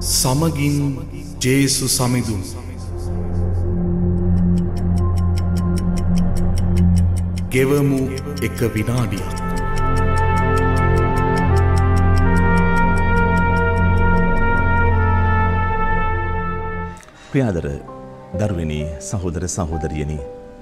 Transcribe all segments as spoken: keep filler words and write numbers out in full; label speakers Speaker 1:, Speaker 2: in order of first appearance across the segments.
Speaker 1: සමගින් ජේසු සමිඳුන් ගෙවමු එක විනාඩියක්.
Speaker 2: ප්‍රියාදර දරුවනි සහෝදර සහෝදරියනි,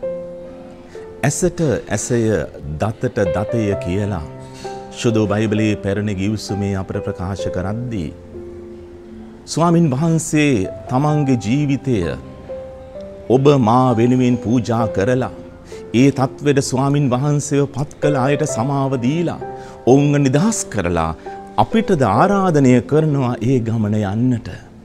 Speaker 2: ඇසට ඇසය දතට දතය කියලා ශුද්ධ බයිබලයේ පැරණි ගිවිසුමේ අපට ප්‍රකාශ කරද්දී ස්වාමින් වහන්සේ තමන්ගේ ජීවිතය ඔබ මා වෙනුවෙන් පූජා කරලා ඒ තත්වෙට ස්වාමින් වහන්සේව පත් කළ අයට සමාව දීලා ඔවුන්ව නිදහස් කරලා අපිටද ආරාධනය කරනවා ඒ ගමන යන්නට.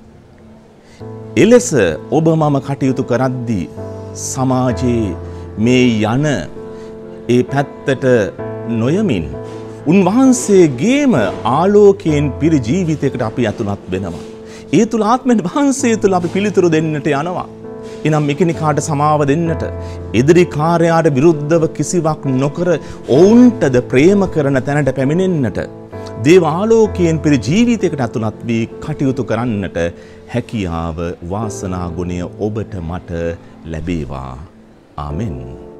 Speaker 2: එලෙස ඔබ මම කටයුතු කරද්දී සමාජයේ මේ යන ඒ පැත්තට නොයමින් උන්වහන්සේගේම ආලෝකයෙන් පිරි ජීවිතයකට අපි ඇතුළත් වෙනවා. ඒ තුල ආත්මෙන් වහන්සේ තුල අපි පිළිතුරු දෙන්නට යනවා. එනම් එකිනෙකාට සමාව දෙන්නට, එදිරි කාර්යයට විරුද්ධව කිසිවක් නොකර ඔවුන්ටද ප්‍රේම කරන තැනට පැමිණෙන්නට, දේව ආලෝකයෙන් පිරි ජීවිතයකට ඇතුළත් වී කටයුතු කරන්නට හැකියාව වාසනා ගුණය ඔබට මට ලැබේවා. ආමෙන්.